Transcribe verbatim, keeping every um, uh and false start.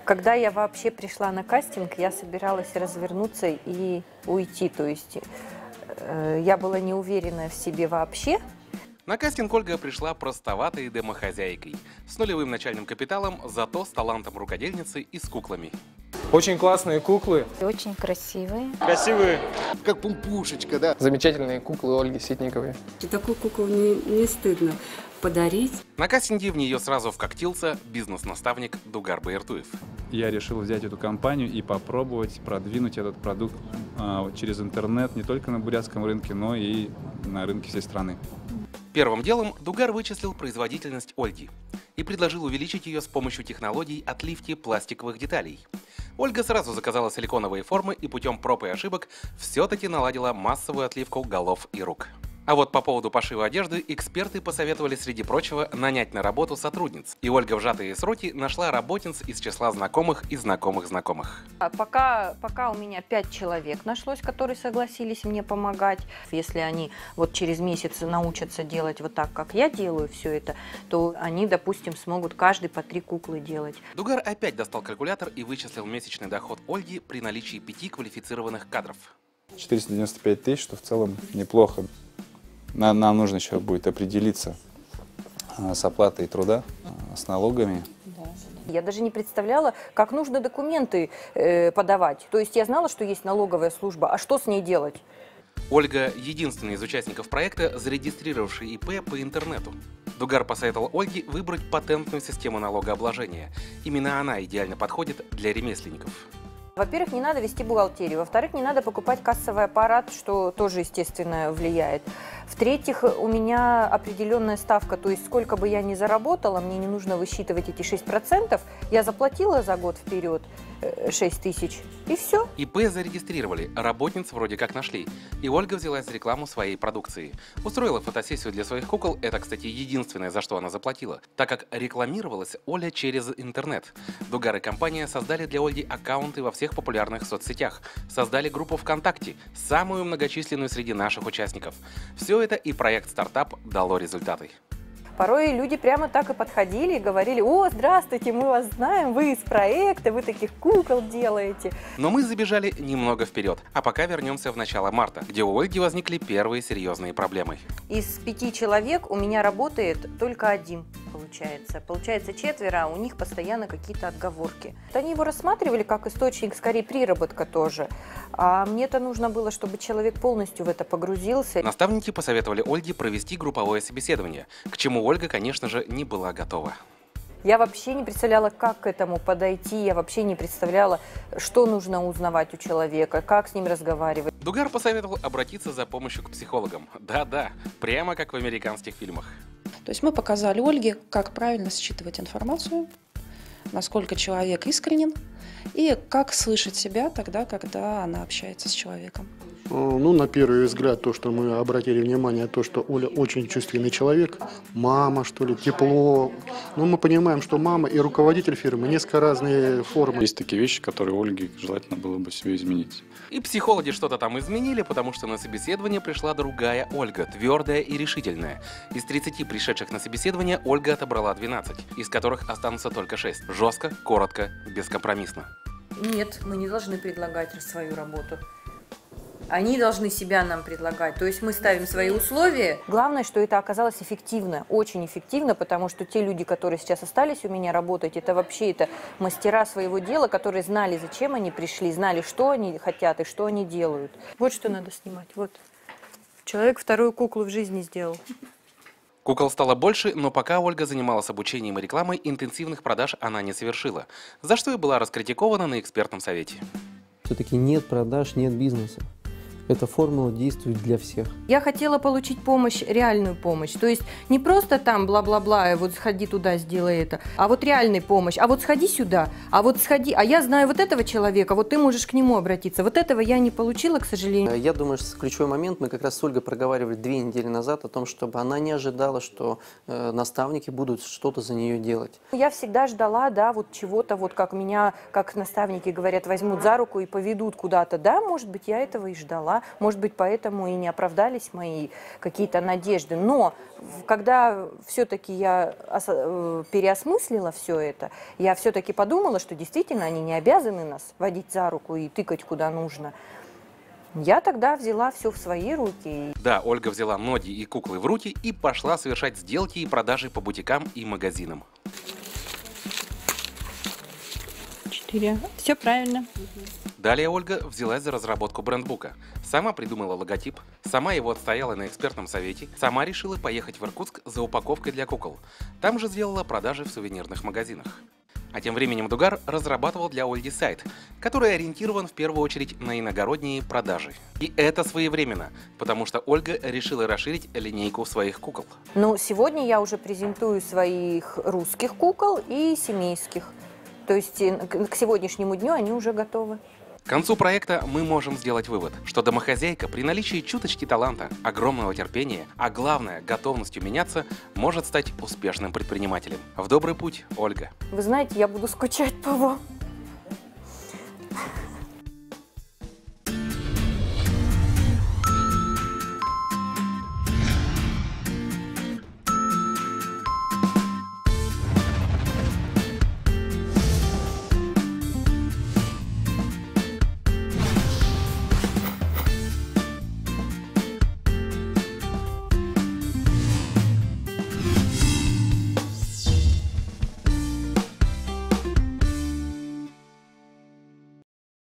Когда я вообще пришла на кастинг, я собиралась развернуться и уйти. То есть э, я была не уверена в себе вообще. На кастинг Ольга пришла простоватой домохозяйкой, с нулевым начальным капиталом, зато с талантом рукодельницы и с куклами. Очень классные куклы. Очень красивые. Красивые. Как пумпушечка, да. Замечательные куклы Ольги Ситниковой. Такую куклу не, не стыдно подарить. На кастинге в нее сразу вкатился бизнес-наставник Дугар Байыртуев. Я решил взять эту компанию и попробовать продвинуть этот продукт а, через интернет не только на бурятском рынке, но и на рынке всей страны. Первым делом Дугар вычислил производительность Ольги и предложил увеличить ее с помощью технологий отливки пластиковых деталей. Ольга сразу заказала силиконовые формы и путем проб и ошибок все-таки наладила массовую отливку голов и рук. А вот по поводу пошива одежды эксперты посоветовали, среди прочего, нанять на работу сотрудниц. И Ольга в сжатые сроки нашла работниц из числа знакомых и знакомых знакомых. А пока, пока у меня пять человек нашлось, которые согласились мне помогать. Если они вот через месяц научатся делать вот так, как я делаю все это, то они, допустим, смогут каждый по три куклы делать. Дугар опять достал калькулятор и вычислил месячный доход Ольги при наличии пяти квалифицированных кадров. четыреста девяносто пять тысяч, что в целом неплохо. Нам, нам нужно еще будет определиться с оплатой труда, с налогами. Я даже не представляла, как нужно документы э, подавать. То есть я знала, что есть налоговая служба, а что с ней делать? Ольга – единственный из участников проекта, зарегистрировавший ИП по интернету. Дугар посоветовал Ольге выбрать патентную систему налогообложения. Именно она идеально подходит для ремесленников. Во-первых, не надо вести бухгалтерию. Во-вторых, не надо покупать кассовый аппарат, что тоже, естественно, влияет. В-третьих, у меня определенная ставка, то есть сколько бы я ни заработала, мне не нужно высчитывать эти шесть процентов. Я заплатила за год вперед шесть тысяч, и все. ИП зарегистрировали, работниц вроде как нашли. И Ольга взялась за рекламу своей продукции. Устроила фотосессию для своих кукол, это, кстати, единственное, за что она заплатила, так как рекламировалась Оля через интернет. Дугар и компания создали для Ольги аккаунты во всех популярных соцсетях, создали группу ВКонтакте, самую многочисленную среди наших участников. Все это и проект «Стартап» дало результаты. Порой люди прямо так и подходили и говорили: «О, здравствуйте, мы вас знаем, вы из проекта, вы таких кукол делаете». Но мы забежали немного вперед, а пока вернемся в начало марта, где у Ольги возникли первые серьезные проблемы. Из пяти человек у меня работает только один, получается. Получается четверо, а у них постоянно какие-то отговорки. Они его рассматривали как источник, скорее, приработка тоже. А мне-то нужно было, чтобы человек полностью в это погрузился. Наставники посоветовали Ольге провести групповое собеседование, к чему Ольга, конечно же, не была готова. Я вообще не представляла, как к этому подойти, я вообще не представляла, что нужно узнавать у человека, как с ним разговаривать. Дугар посоветовал обратиться за помощью к психологам. Да-да, прямо как в американских фильмах. То есть мы показали Ольге, как правильно считывать информацию, насколько человек искренен и как слышать себя тогда, когда она общается с человеком. Ну, на первый взгляд, то, что мы обратили внимание, то, что Оля очень чувственный человек, мама, что ли, тепло. Но мы понимаем, что мама и руководитель фирмы несколько разные формы. Есть такие вещи, которые Ольге желательно было бы себе изменить. И психологи что-то там изменили, потому что на собеседование пришла другая Ольга, твердая и решительная. Из тридцати пришедших на собеседование Ольга отобрала двенадцать, из которых останутся только шесть. Жестко, коротко, бескомпромиссно. Нет, мы не должны предлагать свою работу. Они должны себя нам предлагать. То есть мы ставим свои условия. Главное, что это оказалось эффективно, очень эффективно, потому что те люди, которые сейчас остались у меня работать, это вообще это мастера своего дела, которые знали, зачем они пришли, знали, что они хотят и что они делают. Вот что надо снимать. Вот. Человек вторую куклу в жизни сделал. Кукол стало больше, но пока Ольга занималась обучением и рекламой, интенсивных продаж она не совершила, за что и была раскритикована на экспертном совете. Все-таки нет продаж, нет бизнеса. Эта формула действует для всех. Я хотела получить помощь, реальную помощь. То есть не просто там бла-бла-бла, вот сходи туда, сделай это, а вот реальная помощь. А вот сходи сюда, а вот сходи, а я знаю вот этого человека, вот ты можешь к нему обратиться. Вот этого я не получила, к сожалению. Я думаю, что ключевой момент, мы как раз с Ольгой проговаривали две недели назад о том, чтобы она не ожидала, что э, наставники будут что-то за нее делать. Я всегда ждала, да, вот чего-то, вот как меня, как наставники говорят, возьмут за руку и поведут куда-то. Да, может быть, я этого и ждала. может быть, поэтому и не оправдались мои какие-то надежды. Но когда все-таки я переосмыслила все это, я все-таки подумала, что действительно они не обязаны нас водить за руку и тыкать куда нужно. Я тогда взяла все в свои руки. Да, Ольга взяла ноги и куклы в руки и пошла совершать сделки и продажи по бутикам и магазинам. Четыре. Все правильно. Далее Ольга взялась за разработку брендбука. Сама придумала логотип, сама его отстояла на экспертном совете, сама решила поехать в Иркутск за упаковкой для кукол. Там же сделала продажи в сувенирных магазинах. А тем временем Дугар разрабатывал для Ольги сайт, который ориентирован в первую очередь на иногородние продажи. И это своевременно, потому что Ольга решила расширить линейку своих кукол. Ну, сегодня я уже презентую своих русских кукол и семейских. То есть к сегодняшнему дню они уже готовы. К концу проекта мы можем сделать вывод, что домохозяйка при наличии чуточки таланта, огромного терпения, а главное готовностью меняться, может стать успешным предпринимателем. В добрый путь, Ольга. Вы знаете, я буду скучать по вам.